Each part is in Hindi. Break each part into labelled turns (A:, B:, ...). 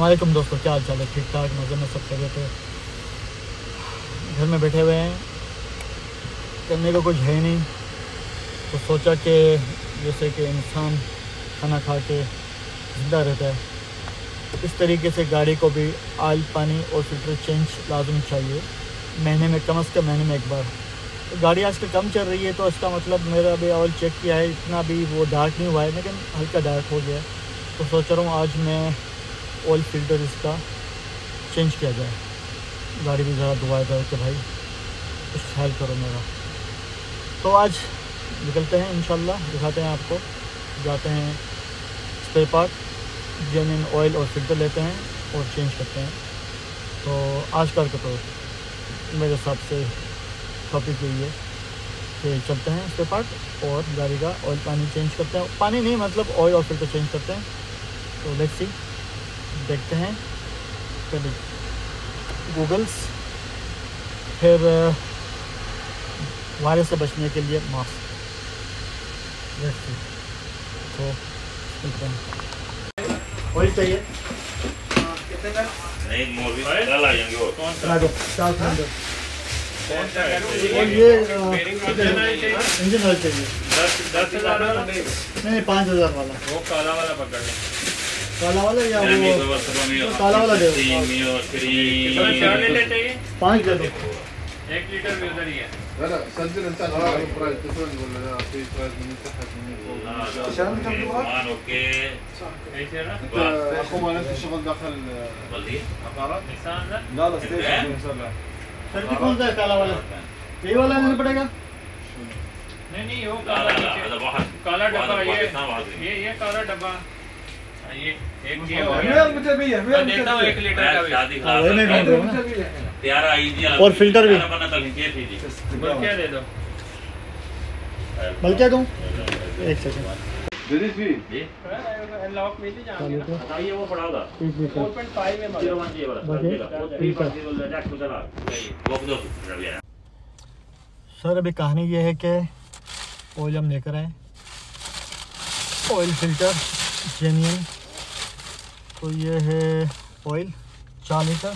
A: अस्सलामुअलैकुम दोस्तों, क्या हाल चाल है? ठीक ठाक, मज़े में सब खैरियत है। घर में बैठे हुए हैं, करने को कुछ है ही नहीं, तो सोचा कि जैसे कि इंसान खाना खा के ज़िंदा रहता है, इस तरीके से गाड़ी को भी ऑयल, पानी और फिल्टर चेंज लाजमी चाहिए महीने में, कम से कम महीने में एक बार। तो गाड़ी आजकल कम चल रही है, तो इसका मतलब मेरा अभी ऑयल चेक किया है, इतना भी वो डार्क नहीं हुआ है, लेकिन हल्का डार्क हो गया है। तो सोच रहा हूँ आज मैं ऑयल फिल्टर इसका चेंज किया जाए। गाड़ी भी ज़रा दुआ कर के भाई कुछ हेल्प करो मेरा। तो आज निकलते हैं, इंशाल्लाह दिखाते हैं आपको, जाते हैं स्पेयर पार्ट, जेन्युइन ऑयल और फिल्टर लेते हैं और चेंज करते हैं। तो आज करके तो मेरे हिसाब से टॉपिक यही है कि चलते हैं स्पेयर पार्ट और गाड़ी का ऑयल पानी चेंज करते हैं। पानी नहीं, मतलब ऑयल और फिल्टर चेंज करते हैं। तो लेट्स सी, देखते हैं। पहले गूगल्स, फिर वायरस से बचने के लिए मास्क। लेट्स सी, तो चलते हैं। ऑयल चाहिए
B: कितने का?
C: एक मोदी कल आ जाएंगे वो
A: ला दो 4 सिलेंडर। और ये इंजन ऑयल चाहिए।
B: 10,000 वाला
A: नहीं, 5,000 वाला।
B: वो काला वाला पकड़ ले।
A: काला वाला या वो काला वाला दे दो।
B: 4 लीटर चाहिए?
A: 5 दे दो।
B: 1 लीटर भी उधर ही है।
D: لا سجل انت البرايس تفرق ولا لا في برايس من تحت من فوق
C: عشان मान ओके
B: ऐसे ना?
D: اخوان انت شغل داخل
C: बल्दी
D: عقارات؟
B: निशान ना?
D: لا لا ستيشن مسرح
A: सर जी कौन सा है काला वाला? यही वाला लेना पड़ेगा।
B: नहीं वो काला नीचे काला डब्बा, ये काला डब्बा, ये एक ये हो गया।
D: मुझे भी है
B: देता हूँ 1 लीटर का भी।
C: शादी
A: वही मैं ढूंढ रहा हूँ ना।
C: तैयार आई थी
A: और फिल्टर भी।
C: बना तो लिखे थी जी
B: बोल क्या दे दो?
A: बल क्या दूँ? एक सेकंड।
D: دريت فيه
C: जी
B: लॉक में ही जाना है।
C: बताइए वो पड़ा होगा
B: 4.5 में मारो।
C: 0.1 ये वाला चलेगा वो 3.0 ले जा खुद ला वो दो रबिया।
A: सर अभी कहानी ये है कि ऑयल हम लेकर आए, ऑयल फिल्टर जेन्युइन। तो ये है ऑयल 4 लीटर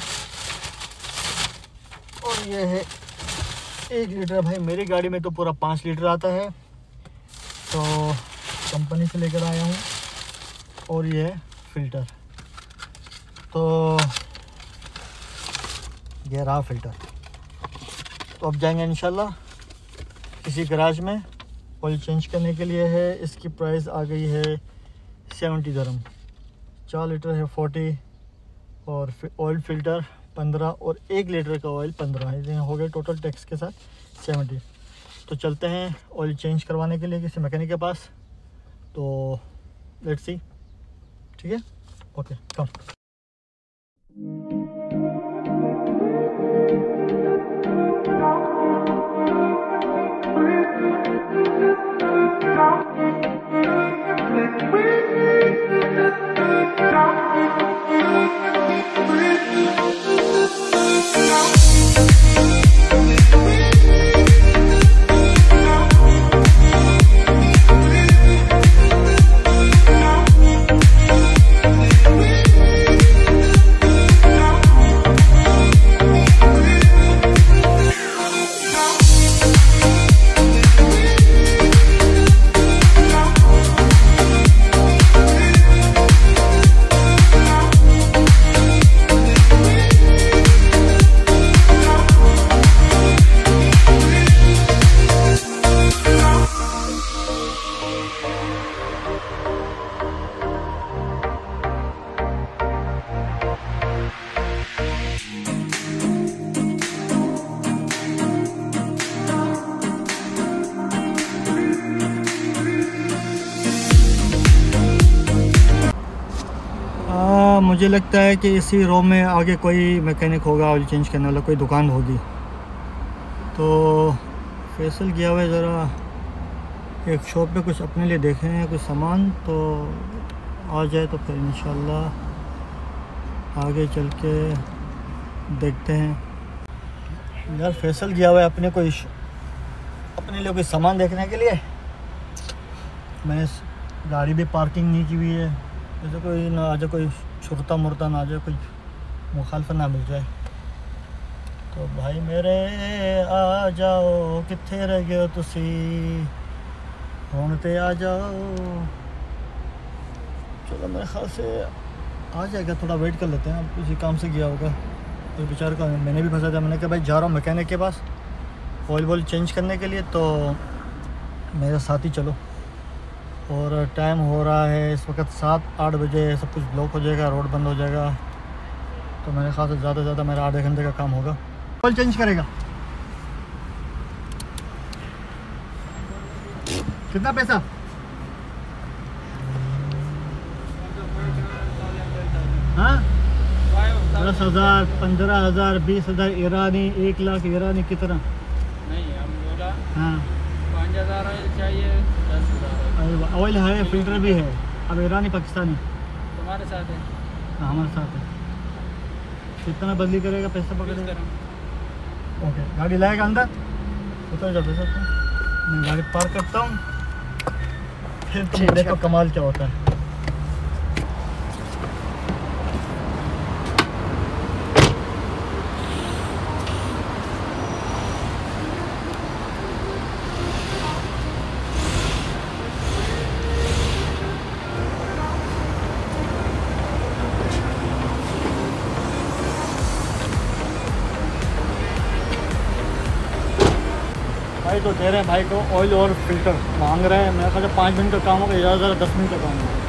A: और ये है 1 लीटर। भाई मेरी गाड़ी में तो पूरा 5 लीटर आता है, तो कंपनी से लेकर आया हूँ। और ये है फिल्टर, तो ये रहा फिल्टर। तो अब जाएंगे इंशाल्लाह किसी गराज में ऑयल चेंज करने के लिए है। इसकी प्राइस आ गई है 70 दिरहम। 4 लीटर है 40 और ऑयल फिल्टर 15 और 1 लीटर का ऑयल 15 है। हो गए टोटल टैक्स के साथ 70। तो चलते हैं ऑयल चेंज करवाने के लिए किसी मैकेनिक के पास। तो लेट्स सी, ठीक है, ओके कम। मुझे लगता है कि इसी रो में आगे कोई मैकेनिक होगा, ऑयल चेंज करने वाला कोई दुकान होगी। तो फैसल गया हुआ है, ज़रा एक शॉप पे कुछ अपने लिए देखे हैं कुछ सामान, तो आ जाए तो फिर इंशाल्लाह आगे चल के देखते हैं। यार फैसल गया हुआ है अपने लिए कोई सामान देखने के लिए। मैंने गाड़ी भी पार्किंग नहीं की हुई है, जैसे कोई ना आज कोई शुरता मुर्ता ना आ जाए, कुछ मुखालफत ना मिल जाए। तो भाई मेरे आ जाओ, कित्थे रह गए हो तुसी, हुण ते आ जाओ। चलो मेरे ख्याल से आ जाएगा, थोड़ा वेट कर लेते हैं। अब किसी काम से गया होगा तो बेचारे का मैंने भी फंसा था। मैंने कहा भाई जा रहा हूँ मैकेनिक के पास ऑयल चेंज करने के लिए, तो मेरे साथ ही चलो। और टाइम हो रहा है इस वक्त 7-8 बजे, सब कुछ ब्लॉक हो जाएगा, रोड बंद हो जाएगा। तो मेरे ख्याल से ज़्यादा से ज़्यादा मेरा 8 घंटे का काम होगा। ऑयल चेंज करेगा, कितना पैसा? हाँ 10,000, 15,000, 20,000 ईरानी, 1 लाख ईरानी कितना?
B: नहीं हम बोला
A: हाँ
B: 5,000 ऑयल चाहिए, 10,000
A: ऑयल है, फिल्टर भी है। अब ईरानी पाकिस्तानी
B: तुम्हारे साथ है।
A: हाँ हमारे साथ है। कितना बदली करेगा, पैसा पकड़ेगा? ओके गाड़ी लाएगा अंदर, उतर जाते सर। मैं गाड़ी पार्क करता हूँ, फिर देखो कमाल क्या होता है। भाई तो दे रहे हैं भाई को ऑयल और फिल्टर मांग रहे हैं। मेरे ख्याल से 5 मिनट का काम होगा, ज़्यादा ज़्यादा 10 मिनट का काम होगा।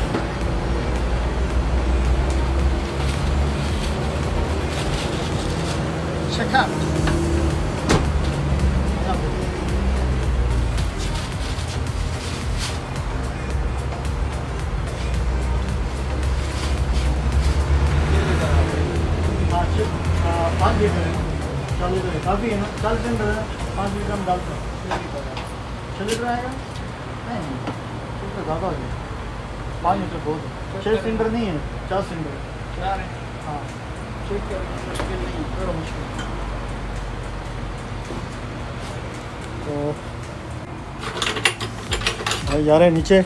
A: पाँच लीटर है, 4 लीटर है, काफ़ी है ना। 40 लीटर है, 5 लीटर हम डालते हैं। 6 लीटर आएगा? नहीं, तो ज़्यादा हो गया। 5 लीटर बहुत है। 6 सिलेंडर नहीं है, 4 सिलेंडर है।
B: 4 है।
A: हाँ
B: चेक करना मुश्किल नहीं है,
A: थोड़ा मुश्किल। तो भाई जा रहे हैं नीचे।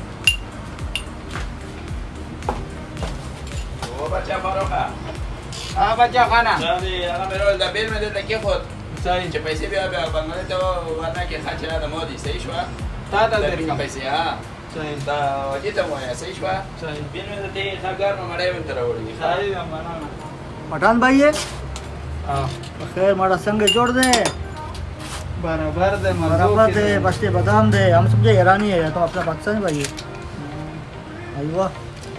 B: हाँ बच्चा खाना
E: أنا مرول دبير من ده كيفوت
B: सही
E: چې پیسې بیا بیا باندې ته ورنه کې خاطر د مودي صحیح شو
B: تا ته
E: د
B: درې
E: پیسې ها
B: सही
E: دا وجه ته وای صحیح شو
B: सही
E: بیر من ته خاګر ما مړې من تر وړي
B: सही बनाना
A: पठान भाई है
B: हाँ
A: खैर माड़ा संग जोड़ दे,
B: बराबर दे
A: बराबर दे, बस्ते बादाम दे। हम समझे ईरानी है तो अपना पाकिस्तानी भाई है। आई वाह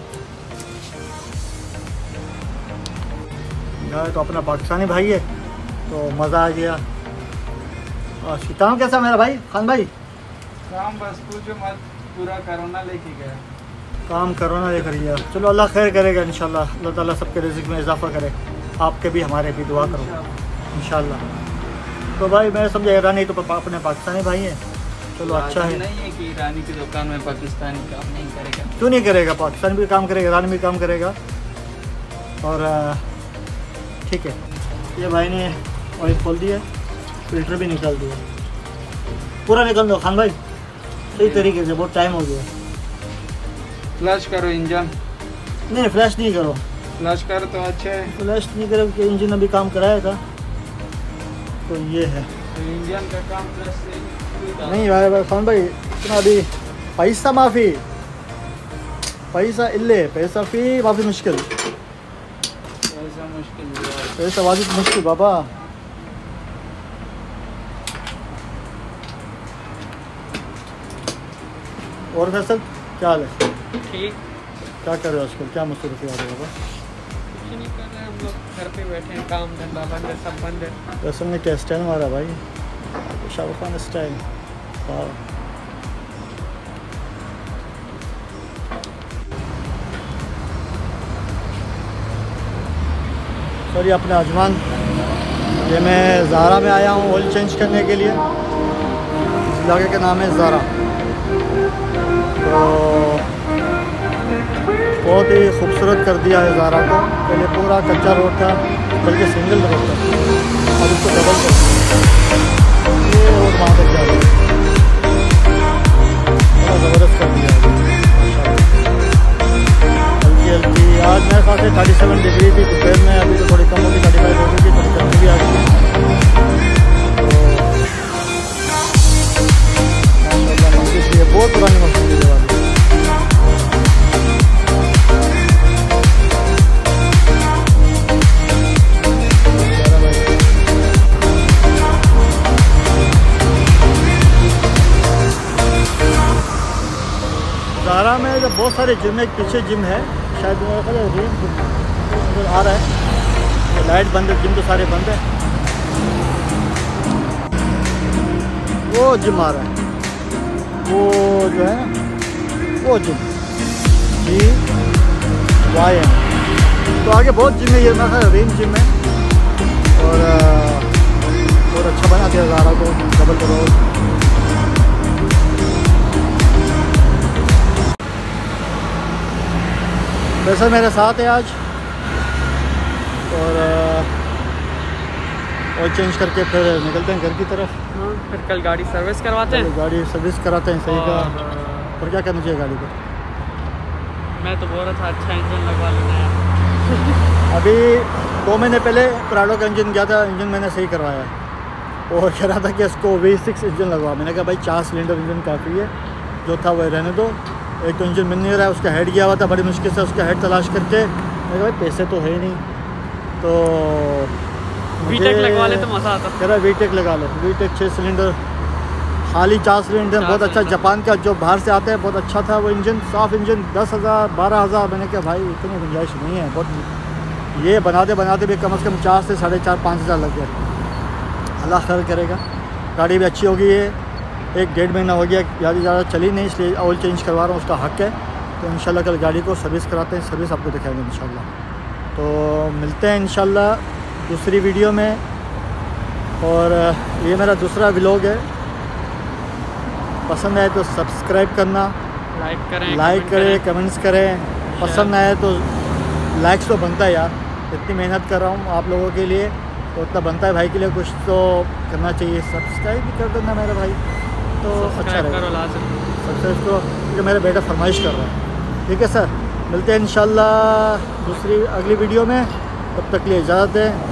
A: यार, तो अपना पाकिस्तानी भाई है तो मज़ा आ गया। और शिताम कैसा मेरा भाई खान भाई?
B: काम बस पूछो मत, पूरा कोरोना लेके गया।
A: काम कोरोना लेकर गया। चलो अल्लाह खैर करेगा इंशाल्लाह। अल्लाह ताला सबके रिज़्क़ में इजाफ़ा करे, आपके भी हमारे भी दुआ करो इंशाल्लाह। तो भाई मैं समझा ईरानी तो अपने पाकिस्तानी भाई हैं। चलो अच्छा है।
B: नहीं है कि ईरानी की दुकान में पाकिस्तानी काम नहीं करेगा।
A: क्यों नहीं करेगा, पाकिस्तान भी काम करेगा, ईरान भी काम करेगा। और ठीक है, ये भाई ने ऑयल खोल दिया, फिल्टर भी निकाल दिया, पूरा निकाल दो खान भाई सही तरीके से। बहुत टाइम हो गया।
B: फ्लश करो इंजन।
A: नहीं फ्लैश नहीं करो,
B: फ्लश करो तो अच्छा है।
A: फ्लैश नहीं करो कि इंजन अभी काम कराया था तो ये है।
B: तो इंजन का काम फ्लश से
A: नहीं भाई खान भाई इतना अभी पैसा माफ़ी, पैसा इल्ले पैसा फ़ी माफ़ी मुश्किल,
B: ऐसा मुश्किल हुआ।
A: पैसा वाजिब मुश्किल बाबा। और फैसल क्या हाल है?
B: ठीक।
A: क्या कर रहे हो आजकल, क्या मसरूफ़ है बाबा?
B: कुछ नहीं कर रहे हम लोग, घर पे बैठे हैं, काम धंधा बंद है, सब बंद है।
A: फैसल ने क्या स्टाइल मारा भाई, शाहरुख खान स्टाइल। वाह सॉरी अपने अजमान, ये मैं ज़ारा में आया हूँ ऑयल चेंज करने के लिए। इस इलाके का नाम है ज़ारा। तो बहुत ही खूबसूरत कर दिया है ज़ारा को। पहले पूरा कच्चा रोड था, बल्कि सिंगल रोड था, और इसको डबल कर दिया। ये रोड वहाँ तक जा रहा है, बड़ा ज़बरदस्त कर दिया है। हल्की हल्की आज मेरे ख्याल से बहुत सारे जिम है, एक पीछे जिम है शायद मेरा ख्याल है रेम जिम नज़र आ रहा है, तो लाइट बंद है, जिम तो सारे बंद है। वो जिम आ रहा है, वो जो है वो जिम GYM। तो आगे बहुत जिम है, ये मेरा ख्याल रेम जिम है और बहुत अच्छा बना दिया ज़ारा को, डबल रोड। वैसे मेरे साथ है आज और चेंज करके फिर निकलते हैं घर की तरफ।
F: हाँ, फिर कल गाड़ी सर्विस करवाते हैं।
A: गाड़ी सर्विस कराते हैं, सही कहा। और क्या करना चाहिए गाड़ी को?
F: मैं तो बोल रहा था अच्छा इंजन लगवा लेना यार।
A: अभी 2 महीने पहले प्राडो का इंजन गया था, इंजन मैंने सही करवाया और कह रहा था कि इसको V6 इंजन लगवा। मैंने कहा भाई 4 सिलेंडर इंजन काफ़ी है, जो था वही रहने दो। एक तो इंजन मिल नहीं रहा है, उसका हेड गया हुआ था, बड़ी मुश्किल से उसका हेड तलाश करके। मैंने कहा भाई पैसे तो है ही नहीं, तो
F: VTEC लगवा ले तो मज़ा आता।
A: कह रहा VTEC लगा लो, VTEC 6 सिलेंडर, खाली 4 सिलेंडर, बहुत अच्छा, जापान का जो बाहर से आता है, बहुत अच्छा था वो इंजन, साफ़ इंजन, 10,000 12,000। मैंने कहा भाई इतनी गुंजाइश नहीं है, बहुत ये बनाते बनाते भी कम से कम 4 से 4,500 5,000 लग गया। अल्लाह खैर करेगा। गाड़ी भी अच्छी हो गई है, 1-1.5 महीना हो गया, ज़्यादा चली नहीं, इसलिए ऑयल चेंज करवा रहा हूँ, उसका हक़ है। तो इंशाल्लाह कल गाड़ी को सर्विस कराते हैं, सर्विस आपको दिखाएंगे इंशाल्लाह। तो मिलते हैं इंशाल्लाह दूसरी वीडियो में। और ये मेरा दूसरा व्लॉग है, पसंद आए तो सब्सक्राइब करना, लाइक करें, कमेंट्स करें। पसंद आए तो लाइक्स तो बनता है यार, इतनी मेहनत कर रहा हूँ आप लोगों के लिए, तो उतना बनता है भाई के लिए, कुछ तो करना चाहिए। सब्सक्राइब भी कर देना मेरा भाई, तो अच्छा रहेगा। सब्सक्राइब करो क्योंकि मेरा बेटा फरमाइश कर रहा है। ठीक है सर, मिलते हैं इंशाल्लाह दूसरी अगली वीडियो में, तब तक के लिए इजाज़त है।